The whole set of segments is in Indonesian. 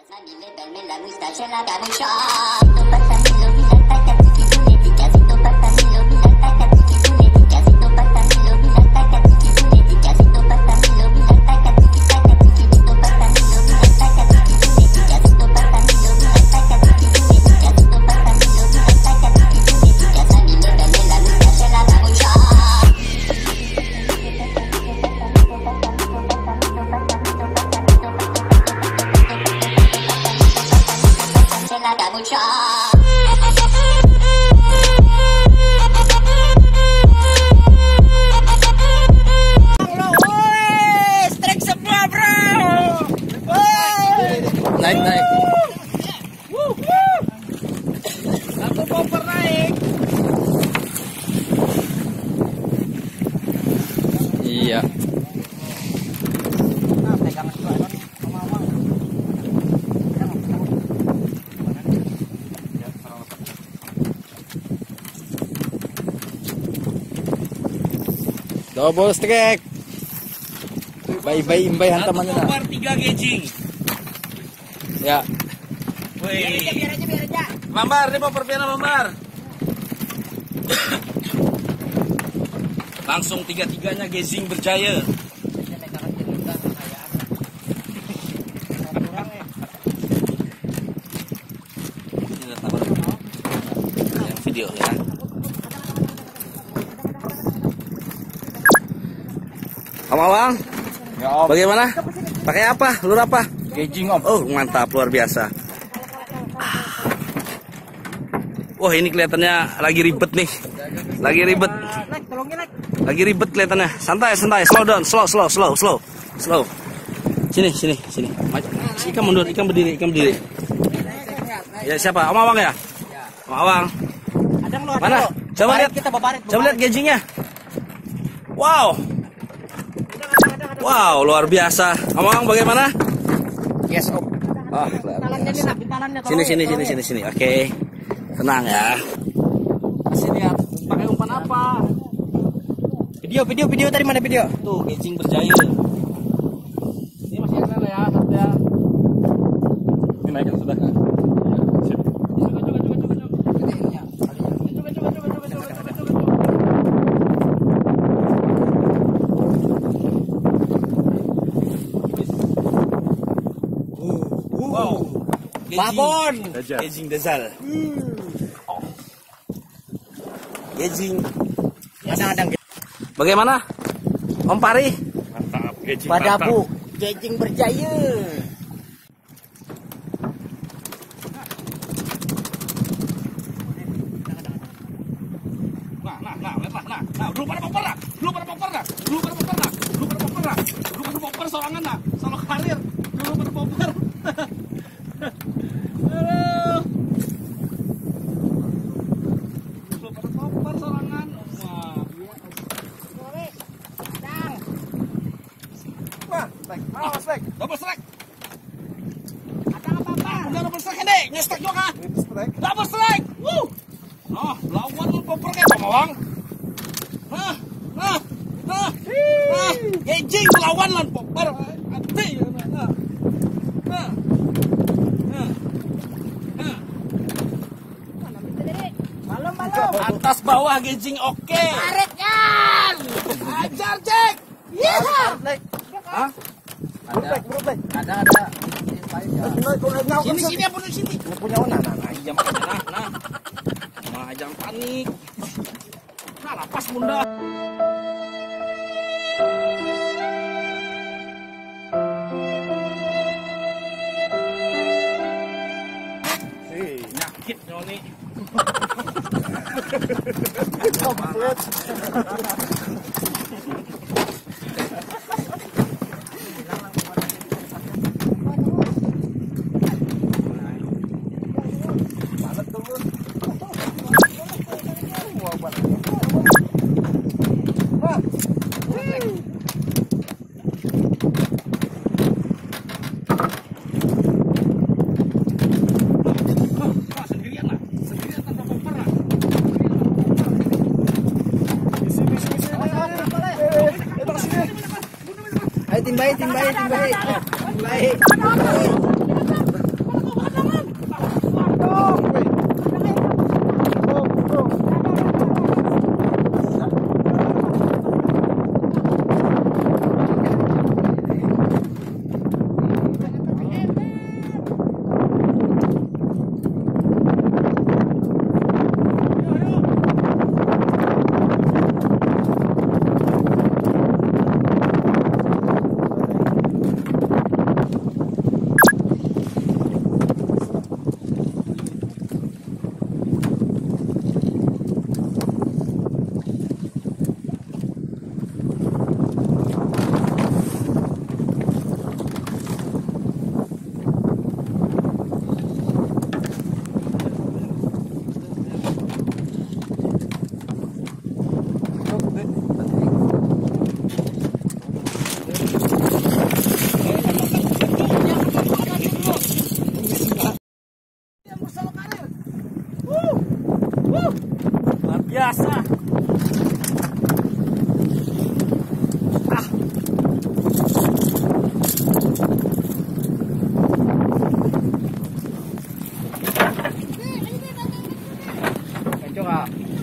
Naik. Satu bumper naik. Iya. Nah, pegangan juga sama-sama. Double strike. Bye hantamannya Satu nah. bumper 3 gejing. Ya. Biar aja. Mambar, ini bumper piano mambar. Langsung tiga-tiganya gejing berjaya. Yang video ya. Om Awang, Ya om. bagaimana? Pakai apa? Lur apa? Gejing om. Oh, mantap, luar biasa. Wah, ini kelihatannya lagi ribet nih. Lagi ribet kelihatannya. Santai. Slow down, slow. Sini. Ikan mundur, ikan berdiri. Ya, siapa? Om Awang ya? Om Awang. Mana? Coba lihat gejingnya. Wow, luar biasa. Om Awang bagaimana? Yes om. Oh, sini. Oke. Tenang ya. Sini ya, pakai umpan apa? Video tadi mana video? Tuh, gejing berjaya. Ini masih yang ya, satu ya. Ini naikkan sudah. Sip. Wow. Babon. Gejing dasar. Gejing. Kadang-kadang Bagaimana? Om Pari? mantap. Gejing Padabu, mantap. gejing berjaya. Nah, belum pada popper sorangan nah, solo karir, belum pada popper. Aduh. Belum pada popper sorangan. Double strike. Ada apa-apa? Udah double strike deh, nyestek juga kan? Double strike. Woo. Nah, lawan lu popper kayak Bang Awang. Nah. Gejing lawan lan popper. Ati. Nah. Malam. Atas bawah gejing oke. Tarik kan. Ajar Jack. Iya. Hah? Ada. Sini ya bunuh sini. Punya mana? Nah, jangan panik. Nah, lapas bunda. Nyakit nyoni. Timbai. Luar biasa. Kencok ah.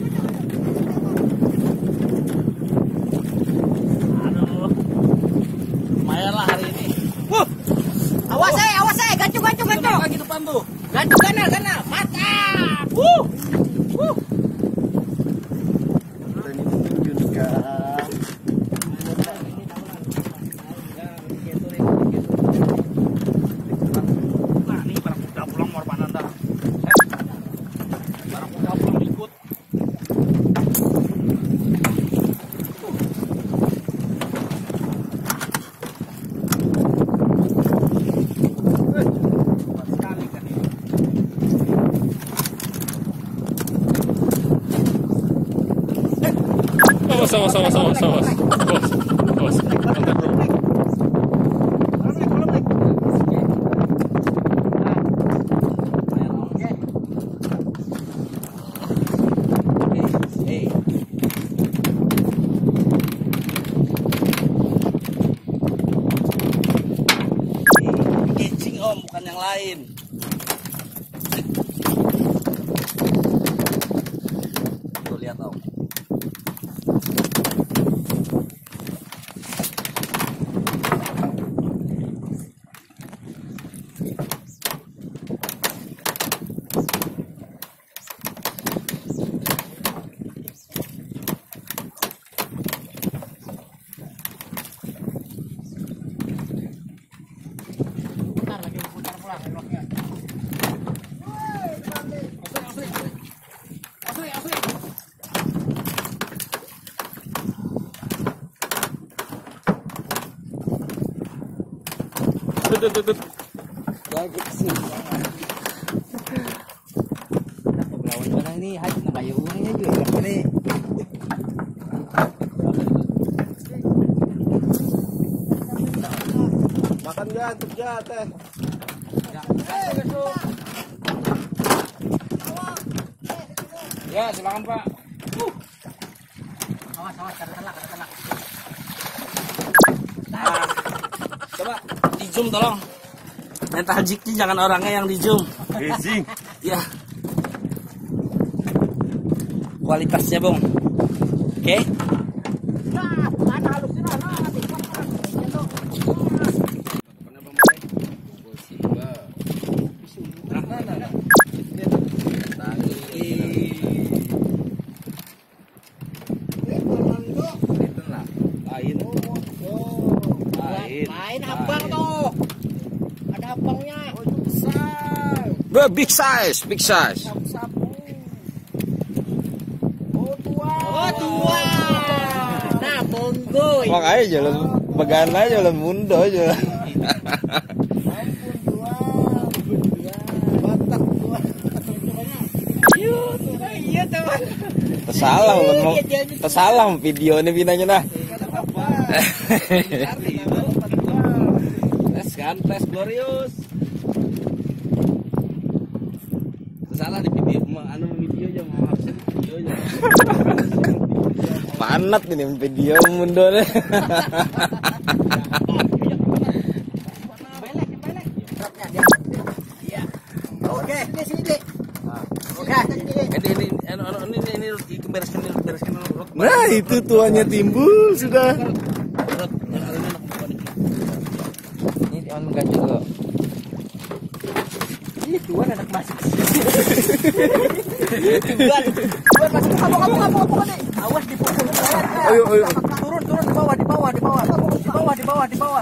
Aduh. Lumayan lah hari ini. Awas gancung. Lagi depan tuh. Gancung kanan, mantap. Nah, ini barang kuda pulang Morbananda. Barang kuda pulang ikut. Sekali kan ini. Awas. Mantap, bro. Catching om, bukan yang lain. Tuh lihat om. Tut. Lawan mana ini haji nak bayar uangnya juga ini. Makan ya, teh. Ya silakan Pak. Awas, kata telak. Nah, coba di zoom tolong. Yang tajiknya jangan orangnya yang di zoom. Amazing. Ya. Kualitasnya bung. Oke. Lain abang tuh. Ada abangnya. Big size. Oh, tua. Nah, bonggo. Makanya jalan began aja jalan mundo aja. Iya, teman. Tersalah video ini binanya dah. Tes glorious. Salah di video, videonya mau harusnya videonya. Panat ini video mundur. Oke, sini. Oke. Ini bereskan. Nah, itu tuanya timbul sudah. Ini on ganjil kok. Ini tuan anak masuk. Tuan masuk kamu nih. Awas dipukul. Ayo. Turun di bawah.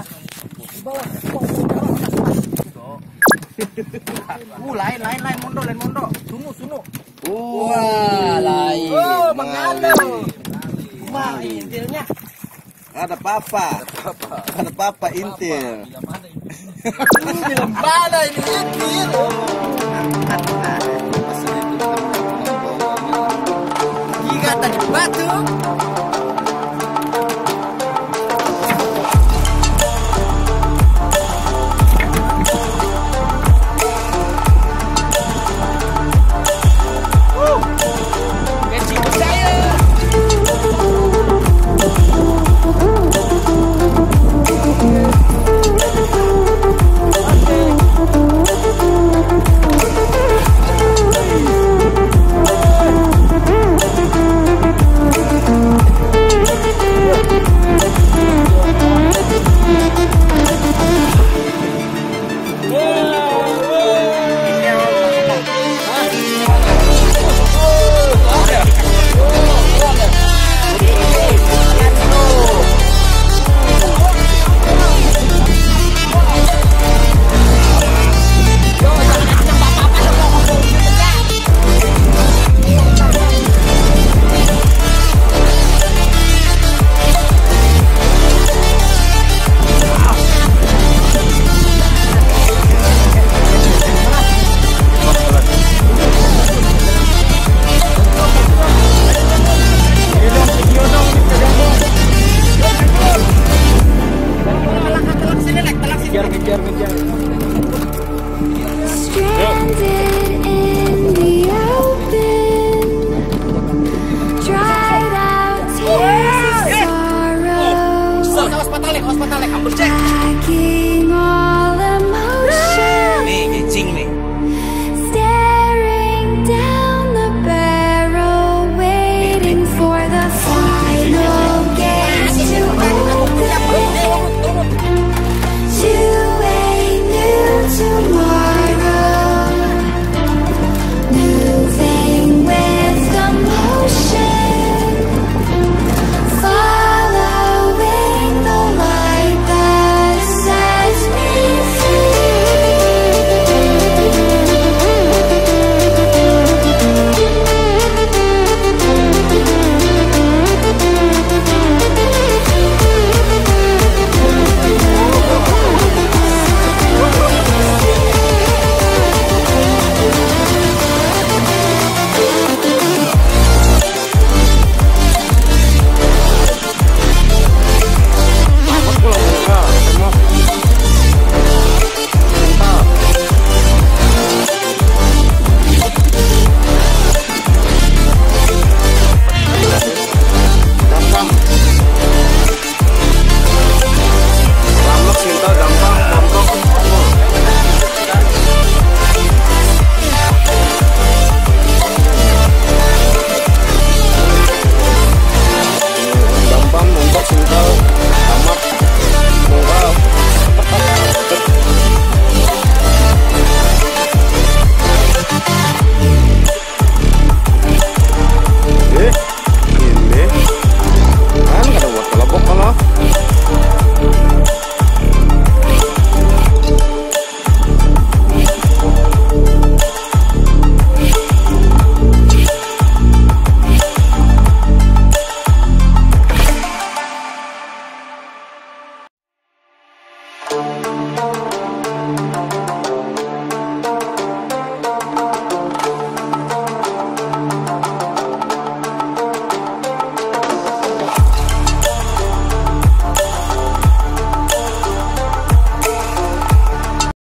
Lain mondo. Sunu. Wah, lain. Oh, mengalo. Intilnya. Ada papa intil. Di lembana ini intil. Jika tadi batu.